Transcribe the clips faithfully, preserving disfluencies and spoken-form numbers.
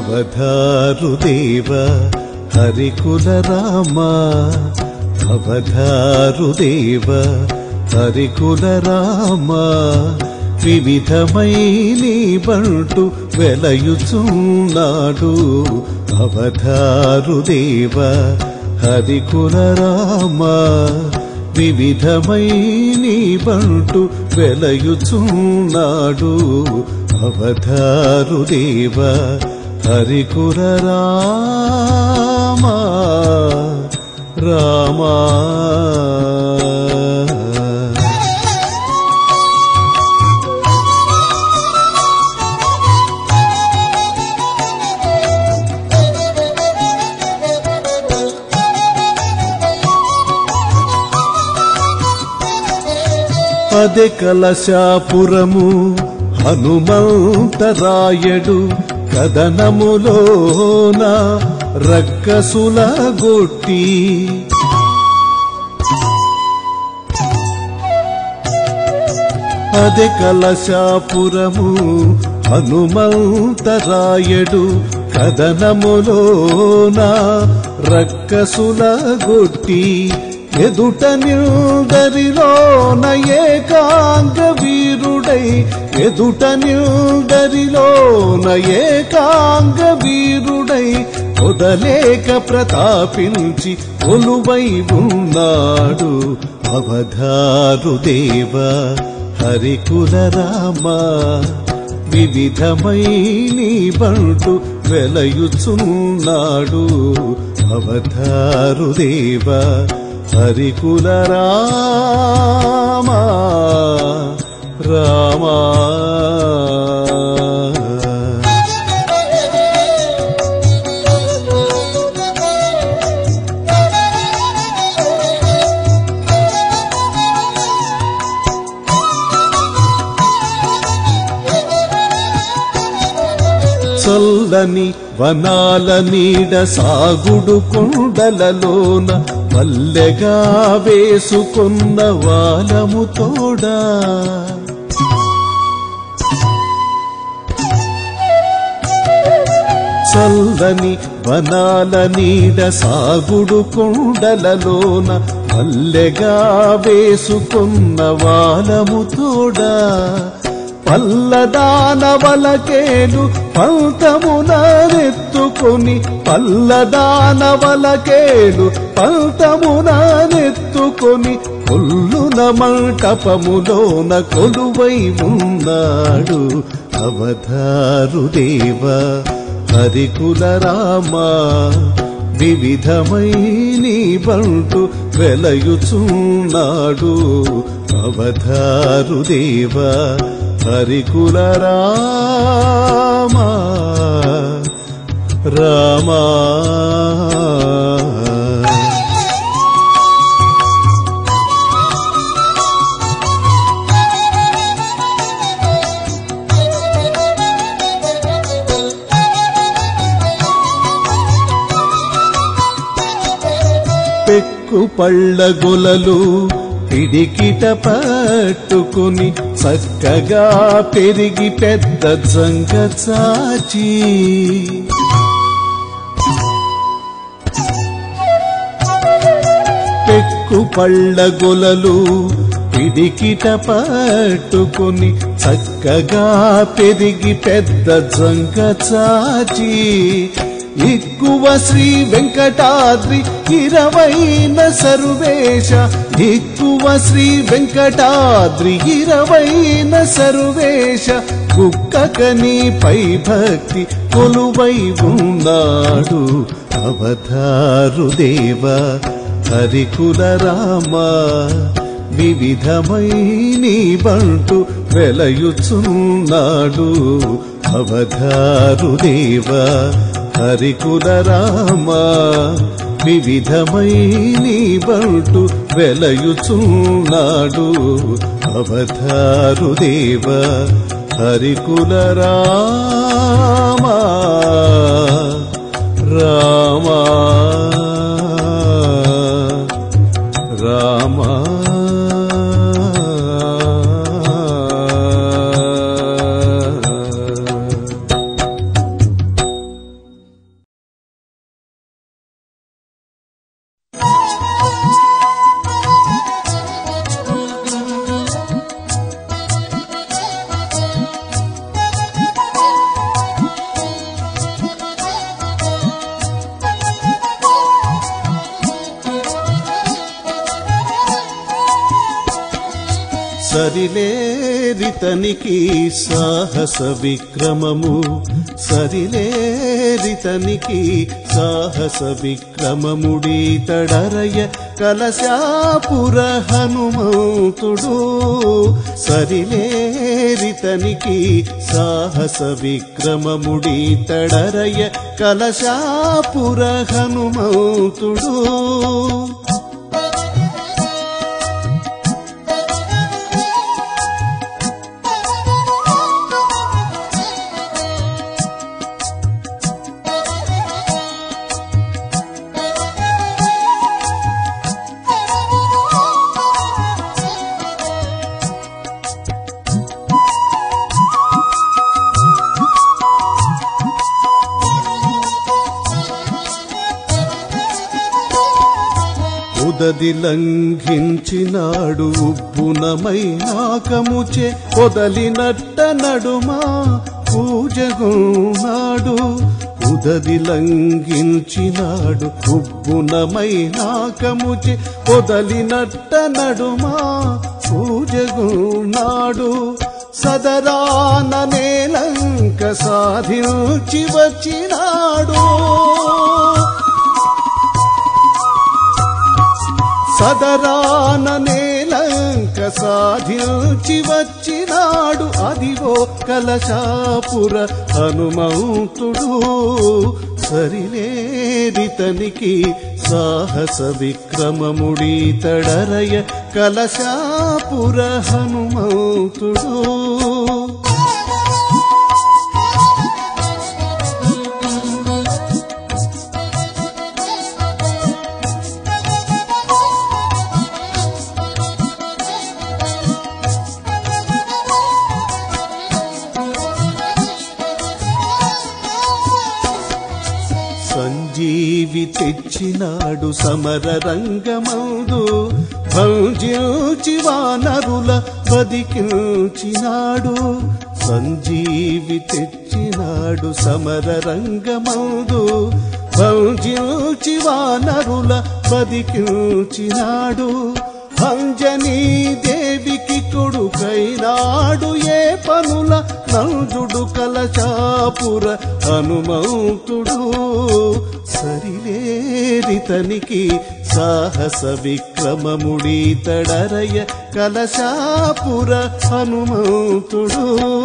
అవధారుదేవ హరికుల రామ అవధారుదేవ హరికుల రామ వివిధమై నీ బంటు వెలయుచున్నాడు అవధారుదేవ హరికుల రామ వివిధమై నీ బంటు వెలయుచున్నాడు అవధారుదేవ హరికుల రామ రామ అదే కలశాపురము హనుమంతరాయడు కదనములోన రక్కసుల గొట్టి అదే కలశాపురము హనుమంతరాయడు కదనములోన రక్కసుల గొట్టి ఎదుట నిల్దరిలోన ఏకాంగ వీరుడై ఎదుట నిల్దరిలోన ఏకాంగ వీరుడై వదలేక ప్రతాపించి కొలువై ఉన్నాడు అవధారుదేవ హరికుల రామ వివిధమై నీ బంటు వెలయుచున్నాడు అవధారుదేవ హరికుల రామ రామ చల్లని వనాల నీడ సాగుడు కొండలలోన మల్లెగా వేసుకున్న వాలము తోడా చల్లని వనాల నీడ సాగుడు కొండలలోన మల్లెగా వేసుకున్న వాలము తోడా పల్లదానవలకేలు పంతమునెత్తుకొని పల్లదానవలకేలు పంతమునెత్తుకొని కొల్లున మంటపములోన కొలువై ఉన్నాడు అవధారుదేవ హరికుల రామ వివిధమై నీ బంటు వెలయుచున్నాడు అవధారుదేవ హరికుల రామ రామ పెక్కు పళ్ళ గొలలు పిడికిట పట్టుకుని చక్కగా పెరిగి పెద్ద జంగ చాచి పెక్కు పళ్ళ గొలలు పిడికిట పట్టుకుని చక్కగా పెరిగి పెద్ద జంగ చాచి ఎక్కువ శ్రీ వెంకటాద్రి ఇరవైన సర్వేశ ఎక్కువ శ్రీ వెంకటాద్రి ఇరవైన సర్వేశ కుక్కకని పై భక్తి కొలువై ఉన్నాడు అవధారుదేవ హరికుల రామ వివిధమై నీ బంటు వెలయుచున్నాడు అవధారుదేవ హరికుల రామ వివిధమై నీ బంటు వెలయుచున్నాడు అవధారుదేవ హరికుల రామ రామ రామ సరిలేరితనికి సాహస విక్రమము సరిలేరితనికి సాహస విక్రమముడీతడరయ కలశాపుర హనుమంతుడు సరిలేరితనికి సాహస విక్రమముడీతడరయ కలశాపుర హనుమంతుడు ఉదది లంఘించినాడు ఉబ్బునమై నాకముచే పొదలినట్ట నడుమా పూజగున్నాడు ఉదది లంఘించినాడు ఉబ్బునమై నాకముచే పొదలినట్ట నడుమా పూజగున్నాడు సదరాన నేలంక సాధించి వచ్చినాడు సదరాన నేలంక సాధించి వచ్చినాడు అదివో కలశాపుర హనుమంతుడు సరిలేరితనికి సాహస విక్రమముడీతడరయ కలశాపుర హనుమంతుడు సంజీవి తెచ్చినాడు సమర రంగమందు భంజించి వానరుల బదికించినాడు సంజీవి తెచ్చినాడు సమర రంగమందు భంజించి వానరుల బదికించినాడు అంజనీ దేవికి కొడుకైనాడు ఏ పనుల నందుడు కలశాపుర హనుమంతుడు సరిలేరితనికి సాహస విక్రమముడీతడరయ కలశాపుర హనుమంతుడు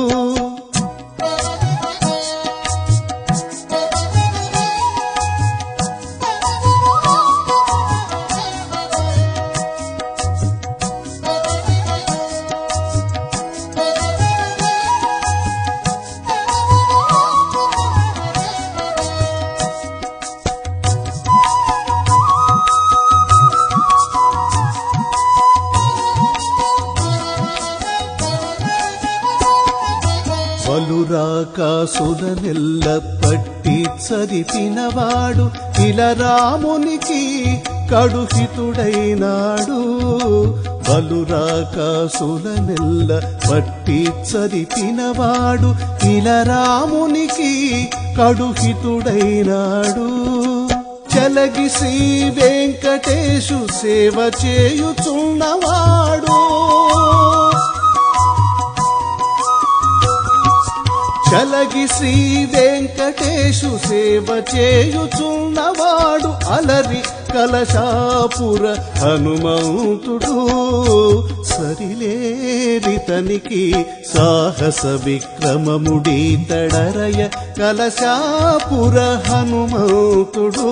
బలురాకాసులనెల్ల పట్టి చరిపినవాడు ఇలా రామునికి కడుహితుడైనాడు బలురాకాసులనెల్ల పట్టి చరిపినవాడు ఇలా రామునికి కడుహితుడైనాడు చలగి శ్రీ వెంకటేశు సేవ చేయుచున్నవాడు చలగి శ్రీ వెంకటేశు సేవ చేయుచున్నవాడు అలరి కలశాపుర హనుమంతుడు సరిలేరితనికి సాహస విక్రమముడీతడరయ కలశాపుర హనుమంతుడు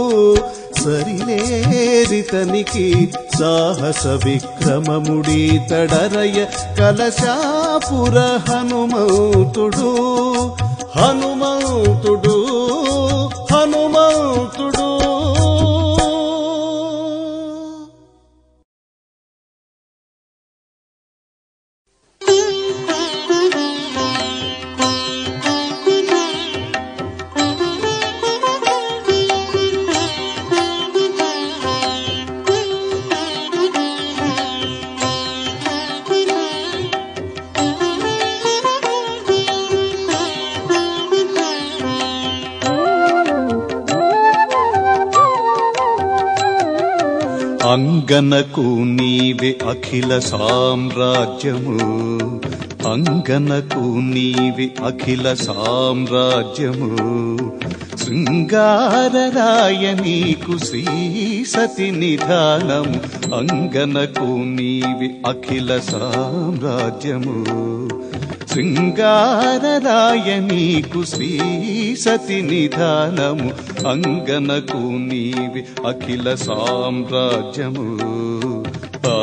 సరిలేరితనికి సాహస విక్రమముడీతడరయ కలశాపుర హనుమంతుడు హనుమంతుడు హనుమంతుడు అంగనకు నీవే అఖిల సామ్రాజ్యము అంగనకు నీవే అఖిల సామ్రాజ్యము శృంగారరాయ నీకు శ్రీ సతి నిధానము అంగనకు నీవే అఖిల సామ్రాజ్యము శృంగారరాయ నీకు శ్రీ సతి నిధానము అంగనకు నీవి అఖిల సామ్రాజ్యము ఆ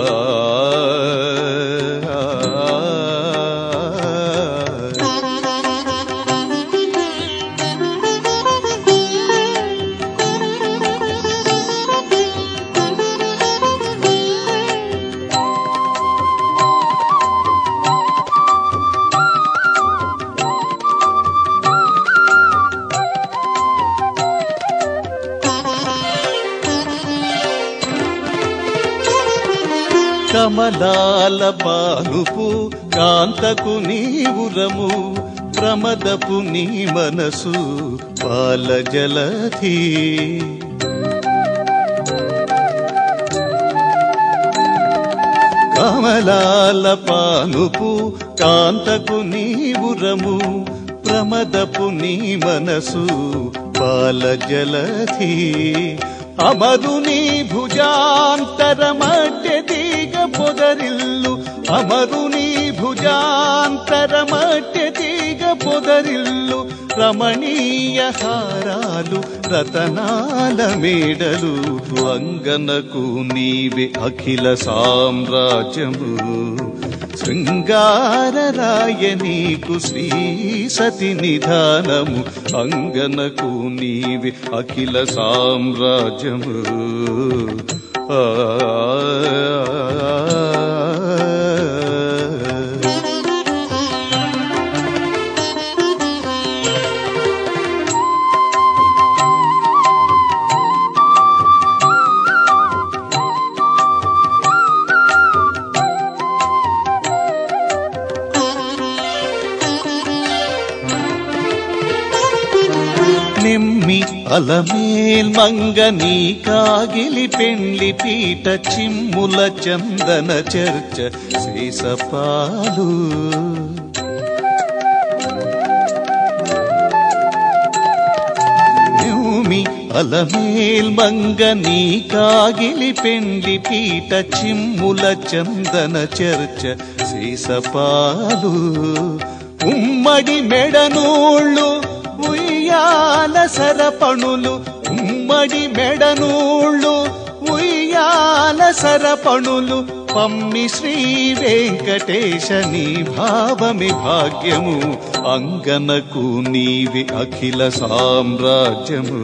కమలాల పానుపు కాంతకు నీవురము ప్రమదపు నీ మనసు పాల జలధి కమలాల పానుపు కాంతకు నీవురము ప్రమదపు నీ మనసు పాల జలధి అమరుని భుజాంతరమధ్య దిగ పొదరిల్లు అమరుని భుజాంతరమధ్య దిగ పొదరిల్లు రమణీయ హారాలు రతనాల మేడలు అంగనకు నీవే అఖిల సామ్రాజ్యము శృంగారరాయ నీకు శ్రీ సతి నిధానము అంగనకు నీవే అఖిల సామ్రాజ్యము ఆ నిమ్మి అలమేల్ మంగ నీ కాగిలి పెండ్లి పీట చిమ్ముల చందన చర్చ శేషపాలు నిమ్మి అలమేల్ మంగ నీ కాగిలి పెండ్లి పీట చిమ్ముల చందన చర్చ శేషపాలు ఉమ్మడి మెడనూళ్ళు ఉయ్యాల సరపణులు ఉమ్మడి మెడనూళ్ళు ఉయ్యాల సరపణులు పమ్మి శ్రీ వెంకటేశ నీ భావమి భాగ్యము అంగనకు నీవి అఖిల సామ్రాజ్యము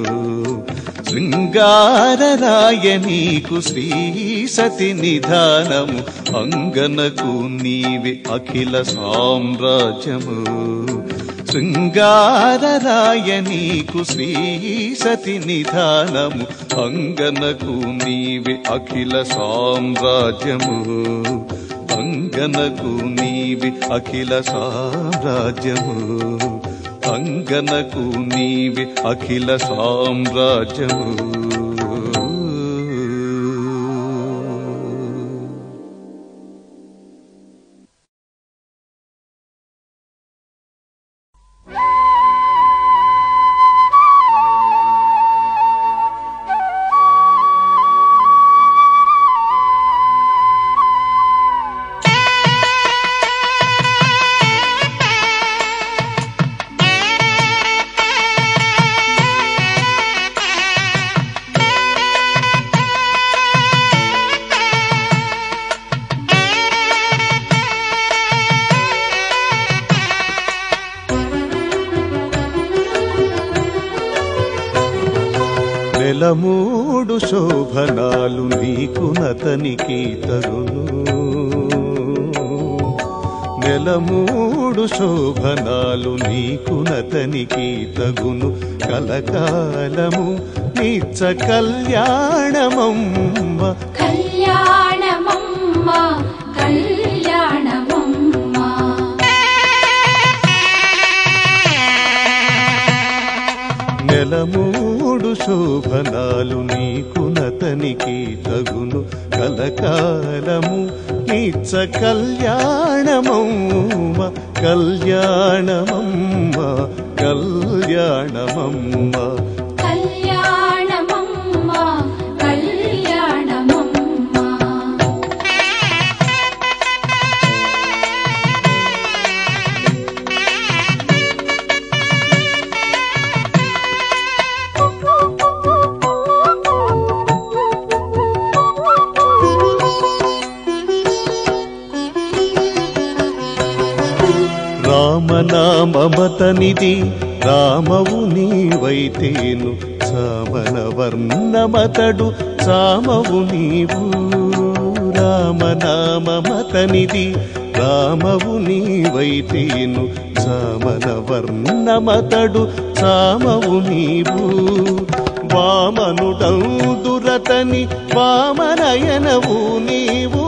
శృంగారరాయ నీకు శ్రీ సతి నిధానము అంగనకు నీవి అఖిల సామ్రాజ్యము శృంగారరాయ నీకు శ్రీ సతి నిధానము అంగనకు నీవే అఖిల సామ్రాజ్యము అంగనకు నీవే అఖిల సామ్రాజ్యము అంగనకు నీవే అఖిల సామ్రాజ్యము నెలమూడు శోభనాలు నీకు నతనికి తగును నెలమూడు శోభనాలు నీకు నతనికి తగును కలకాలము నిత్య కళ్యాణమమ్మ కళ్యాణమమ్మ కళ్యాణమమ్మ నెలమూడు శోభనాలు నీకు నతనికి తగును కలకాలము నిత్య కళ్యాణమమ్మ కళ్యాణమమ్మ కళ్యాణమమ్మ కళ్యాణమమ్మ కళ్యాణమమ్మ రామనామమతనిది రామవు నీవైతేను సామన వర్ణమతడు సామవు నీవు రామనామమతనిది రామవు నీవైతేను సామన వర్ణమతడు సామవు నీవు వామనుడందురతని వామనయనవు నీవు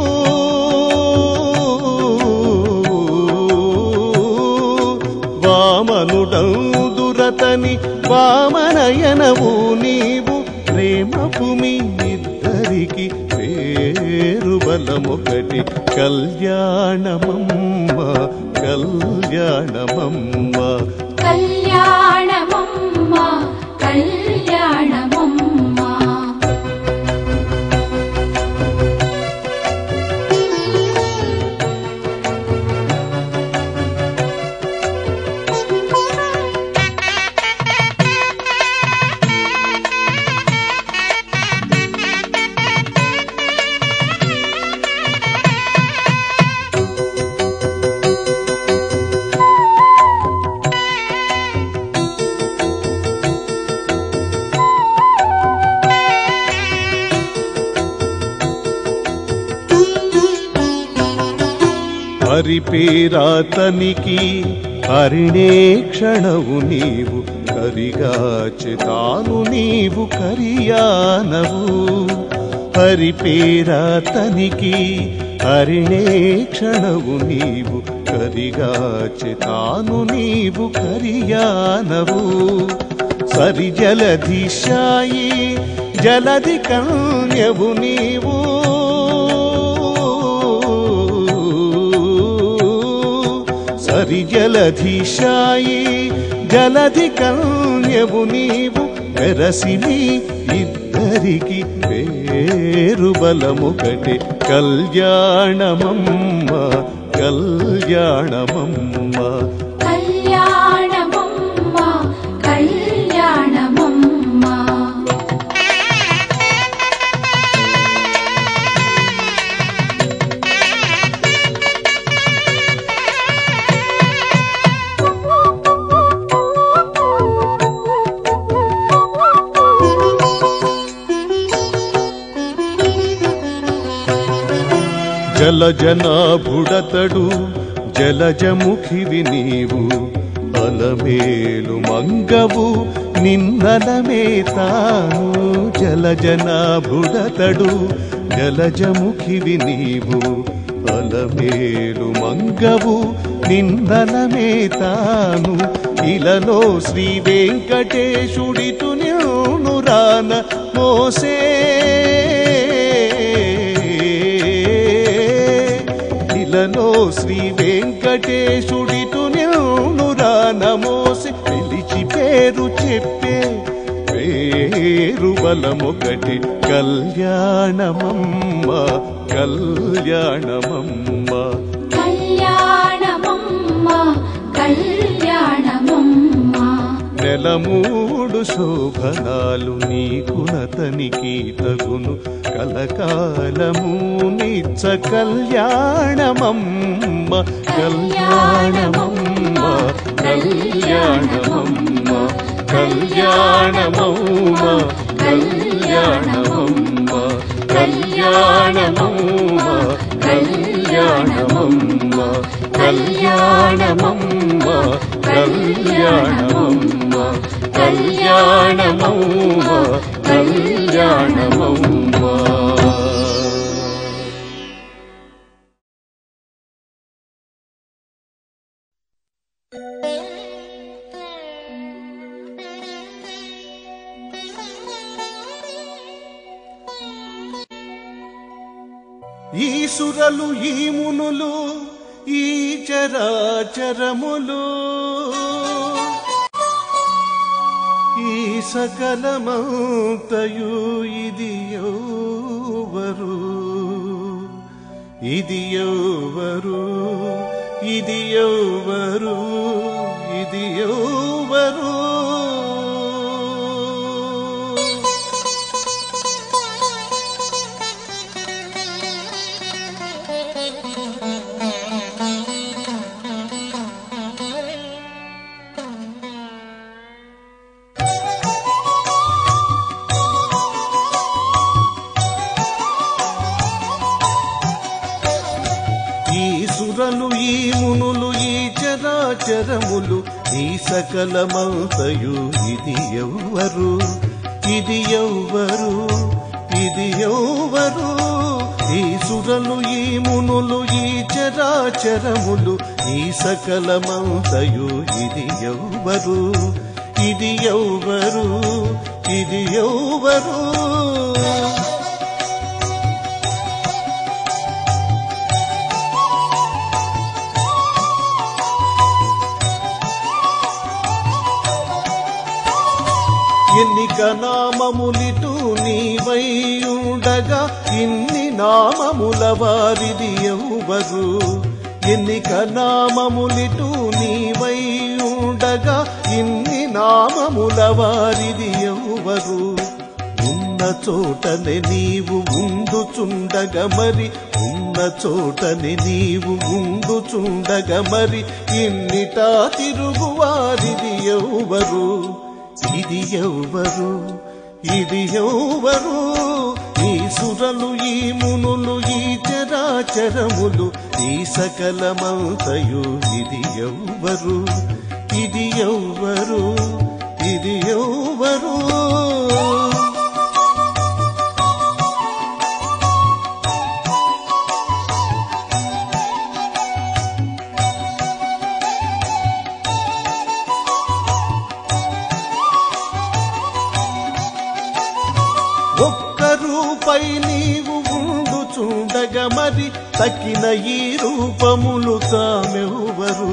వామనుడందురతని వామనయనవు నీవు ప్రేమపు మీ ఇద్దరికి పేరు బలమొకటి కళ్యాణమమ్మ కళ్యాణమమ్మ కళ్యాణమమ్మ కళ్యాణమమ్మ హరిపేరాతనికి హరిణే క్షణవు నీవు కరిగాచెతాను నీవు కరియానవు హరిపేరాతనికి హరిణే క్షణవు నీవు కరిగాచెతాను నీవు కరియానవు సరి జలధిశాయి జలధి కన్యవు నీవు సరి జలధిశాయి జలధి కన్యవు నీవు వెరసి మీ ఇద్దరికి పేరు బలమొకటి కళ్యాణమమ్మ కళ్యాణమమ్మ కళ్యాణమమ్మ కళ్యాణమమ్మ జలజనాభుడతడు జలజముఖివి నీవు అలమేలు మంగవు నిన్నలమే తాను జలజనాభుడతడు జలజముఖివి నీవు అలమేలు మంగవు నిన్నలమే తాను ఇలలో శ్రీ వెంకటేశుడితు నిన్ను రాన మోసే ఇలలో శ్రీ వెంకటేశుడితు నిన్ను రాన మోసే పిలిచి పేరు చెప్పే పేరు బలమొకటి కళ్యాణమమ్మ కళ్యాణమమ్మ కళ్యాణమమ్మ కళ్యాణమమ్మ నెలమూడు శోభనాలు నీకు నతనికి తగును కలకాలము నిత్య కళ్యాణమమ్మ కళ్యాణమమ్మ కళ్యాణమమ్మ కళ్యాణమమ్మ కళ్యాణమమ్మ కళ్యాణమమ్మ కళ్యాణమమ్మ కళ్యాణమమ్మ కళ్యాణమమ్మ కళ్యాణమమ్మ కళ్యాణమమ్మ ఈ సురలు ఈ మునులు ఈ చరాచరములు ఈ సకలమంతయు ఇది ఎవరు ఇది ఎవరు ఇది ఎవరు ఇది ఎవరు ఈ మునులు ఈ చరాచరములు ఈ సకలమంతయు ఇది ఎవ్వరు ఇది ఎవ్వరు ఇది ఎవ్వరు ఈ సురలు ఈ మునులు ఈ చరాచరములు ఈ సకలమంతయు ఇది ఎవ్వరు ఇది ఎవ్వరు ఇది ఎవ్వరు ఎన్నిక నామములిటు నీవై ఉండగా ఇన్ని నామముల వారిది ఎవ్వరు ఎన్నిక నామములిటు నీవై ఉండగా ఇన్ని నామముల వారిది ఎవ్వరు ఉన్న చోటనే నీవు ఉండుచుండగా మరి ఉన్న చోటనే నీవు ఉండుచుండగా మరి ఇన్నిటా తిరుగువారిది ఎవ్వరు ఇది ఎవ్వరు ఇది ఎవ్వరు ఈ సురలు ఈ మునులు ఈ చరాచరములు ఈ సకలమంతయు ఇది ఎవ్వరు ఇది ఎవ్వరు ఇది ఎవ్వరు పై నీవు ఉండుచుండగా మరి తక్కిన ఈ రూపములు తామెవ్వరు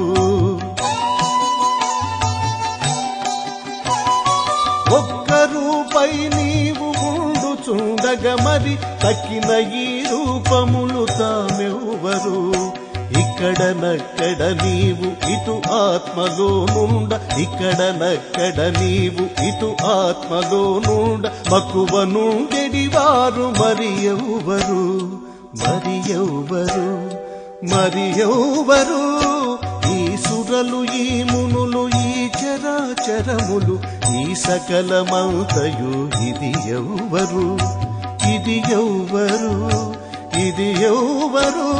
ఒక్క రూపై నీవు ఉండుచుండగా మరి తక్కిన ఈ రూపములు తామెవ్వరు ఇక్కడ నక్కడ నీవు ఇటు ఆత్మలో నుండ ఇక్కడ నక్కడ నీవు ఇటు ఆత్మలో నుండ మక్కువ నుండెడివారు మరి ఎవ్వరు మరి ఎవ్వరు మరి ఎవ్వరు ఈ సురలు ఈ మునులు ఈ చరాచరములు ఈ సకలమంతయు ఇది ఎవ్వరు ఇది ఎవ్వరు ఇది ఎవ్వరు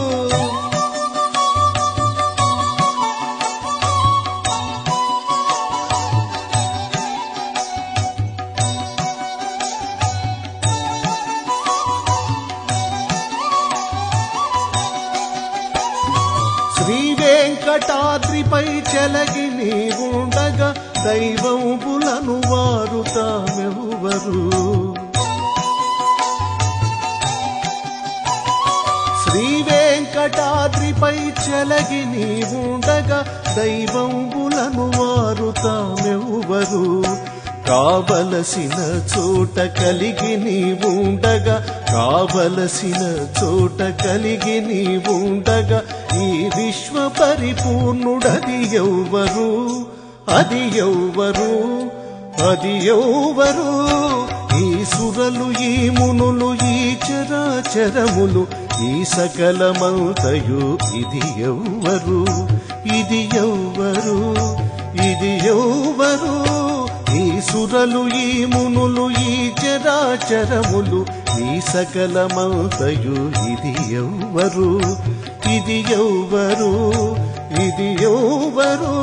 వెంకటాద్రిపై చెలగి నీవుండగా దైవములను వారు తామెవ్వరు శ్రీ వెంకటాద్రిపై చెలగి నీవుండగా దైవములను వారు తామెవ్వరు కావలసిన చోట కలిగి నీవుండగా కావలసిన చోట కలిగి నీవుండగా ఈ విశ్వ పరిపూర్ణుడది ఎవ్వరు అది ఎవ్వరు అది ఎవ్వరు ఈ సురలు ఈ మునులు ఈ చరాచరములు ఈ సకలమంతయు ఇది ఎవ్వరు ఇది ఎవ్వరు ఇది ఎవ్వరు ఈ సురలు ఈ మునులు ఈ చరాచరములు ఈ సకలమంతయు ఇది ఎవ్వరు ఇది ఎవ్వరు ఇది ఎవ్వరు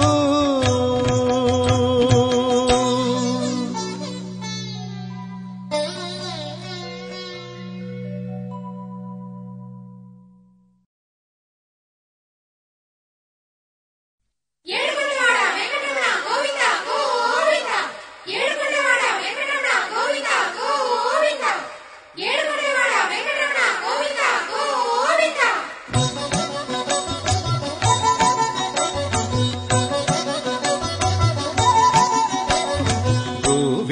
ఏడుకొండవాడ వెంకటరమణ గోవిందా గోవిందా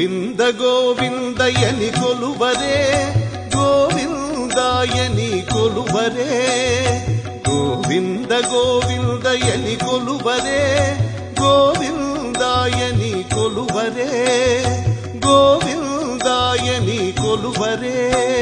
గోవింద గోవిందయని కొలువరే గోవిందాయని కొలువరే గోవింద గోవిందయని కొలువరే గోవిందాయని కొలువరే గోవిందాయని కొలువరే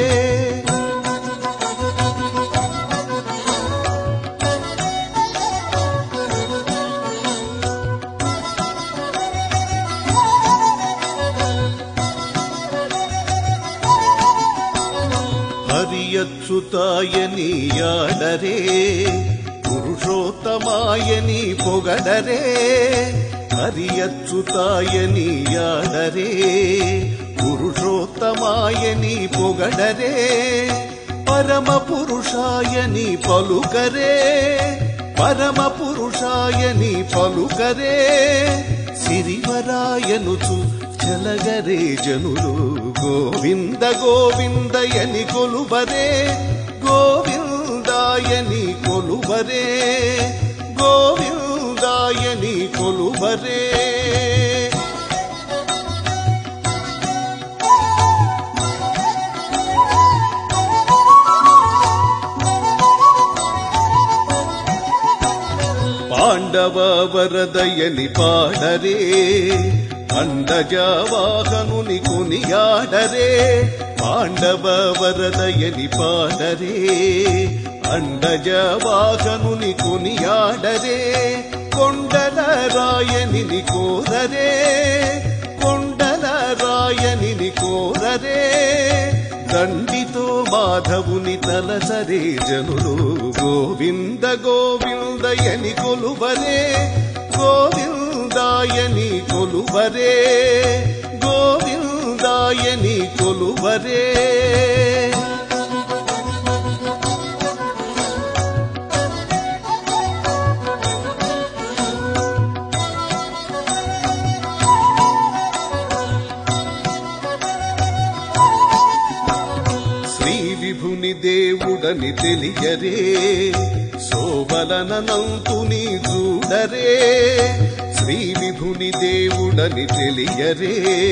హరియచ్యుతాయని యాడరే పురుషోత్తమాయని పొగడరే హరియచ్యుతాయని యాడరే పురుషోత్తమాయని పొగడరే పరమ పురుషాయని పలుకరే పరమ పురుషాయని పలుకరే సిరివరాయనుచు చలగరే జనులు గోవింద గోవిందయని కొలువరే గోవిందాయని కొలువరే గోవిందాయని కొలువరే పాండవ వరదయని పాడరే అండజవాహనుని కొనియాడరే పాండవ వరదయని పాడరే అండజవాహనుని కొనియాడరే కొండల రాయనిని కోరరే కొండల రాయనిని కోరరే దండితో మాధవుని తలసరే జనులు గోవింద గోవిందయని కొలువరే గోవిందాయని కొలువరే గోవిందాయని కొలువరే శ్రీ విభుని దేవుడని తెలియరే శోభలనంతుని చూడరే శ్రీ విభుని దేవుడని తెలియరే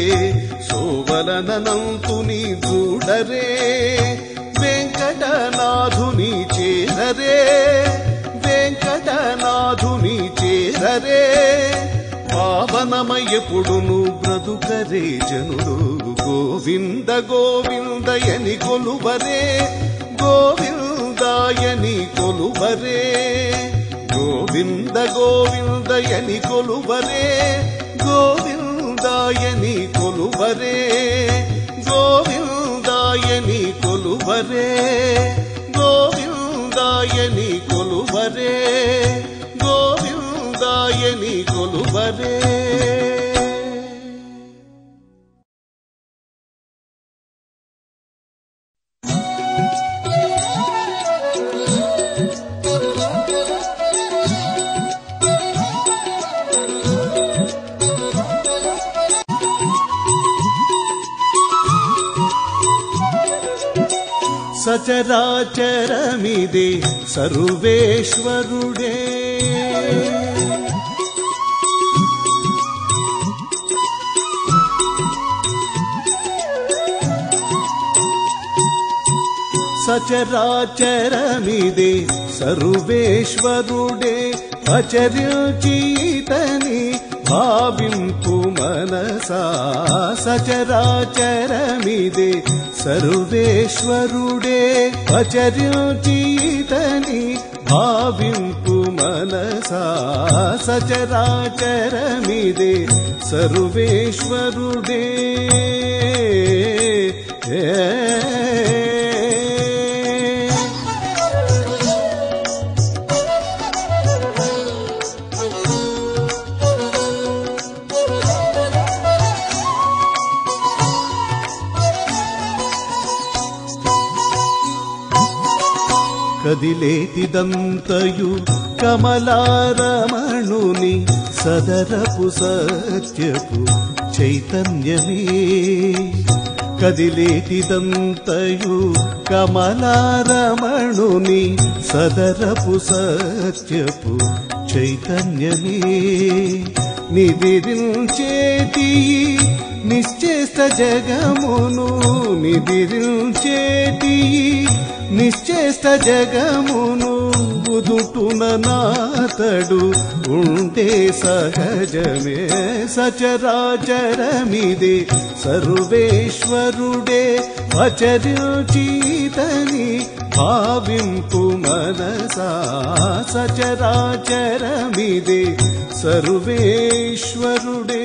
శోభలనంతుని చూడరే వెంకటనాథుని చేరరే వెంకటనాథుని చేరరే పావనమయ్యపుడును బ్రతుకరే జనులు గోవింద గోవిందయని కొలువరే గోవిందాయని కొలువరే గోవింద గోవిందయని కొలువరే గోవిందాయని కొలువరే గోవిందాయని కొలువరే గోవిందాయని కొలువరే గోవిందాయని కొలువరే సచరాచరమిదే సర్వేశ్వరుడే సచరాచరమిదే సర్వేశ్వరుడే అచర్యచీతని భావింపు మనసా సచరాచరమిదే సర్వేశ్వరుడే అచర్యచీతని భావింపు మనసా సచరాచరమిదే సర్వేశ్వరుడే కదిలేటిదంతయు కమలారమణుని సదరపు సత్యపు చైతన్యమే కదిలేటిదంతయు కమలారమణుని సదరపు సత్యపు చైతన్యమే నిదిరించేటి నిశ్చేష్ట జగమును నిదిరించేటి నిశ్చేష్ట జగమును ఉదుటున నాతడు ఉంటే సహజమే సచరాచరమిదే సర్వేశ్వరుడే వచరించితని భావింపు మనసా సచరాచరమిదే సర్వేశ్వరుడే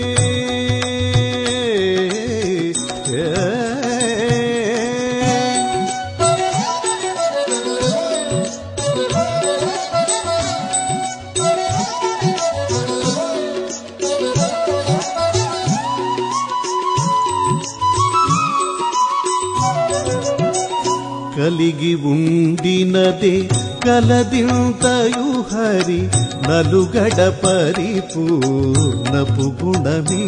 కలిగి ఉండినదే కలదింతయు హరి నలుగడ పరిపూర్ణపు గుణమే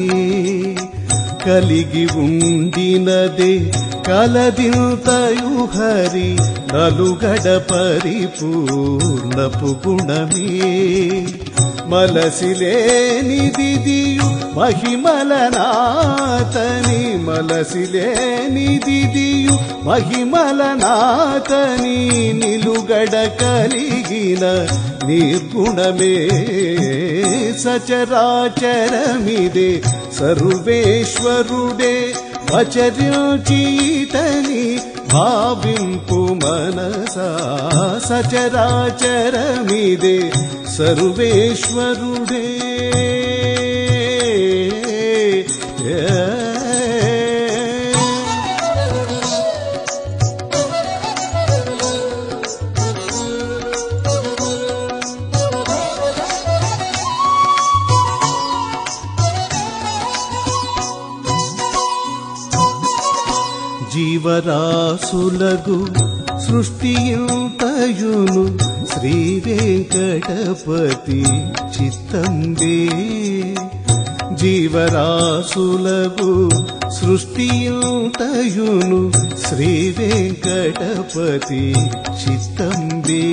కలిగి ఉండినదే కలదింతయు హరి నలుగడ పరిపూర్ణపు గుణమే మలసిలేనిదియు మహిమలనాతని మలసిలేనిదియు మహిమలనాతని నిలుగడ కలిగిన నిర్గుణమే సచరాచరమిదే సర్వేశ్వరుడే వచరించితని భావింపు మనసా సచరాచరమిదే సర్వేశ్వరుడే జీవరాసులగు సృష్టియుతయును శ్రీ వెంకటపతి చిత్తంబే జీవరాసులగు సృష్టియుతయును శ్రీ వెంకటపతి చిత్తంబే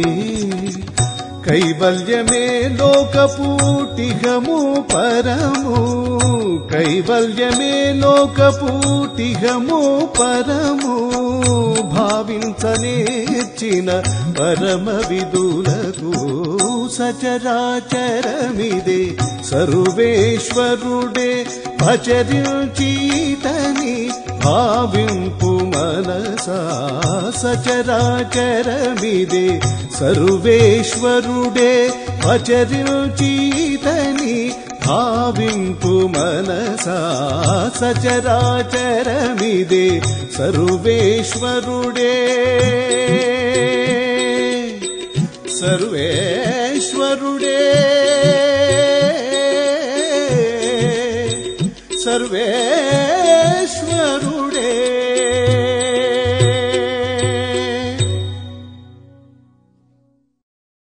కైవల్యమే లోకపూటిహము పరము కైవల్యమే లోకపూటిహము పరము భావించనేర్చిన పరమ విదులకు సచరాచరమిదే సర్వేశ్వరుడే భజరించితని భావింపు మనసా సచరాచరమిదే సర్వేశ్వరుడే భజరించితని భావింపు మనసా సచరాచరమిదే సర్వేశ్వరుడే సర్వేశ్వరుడే సర్వేశ్వరుడే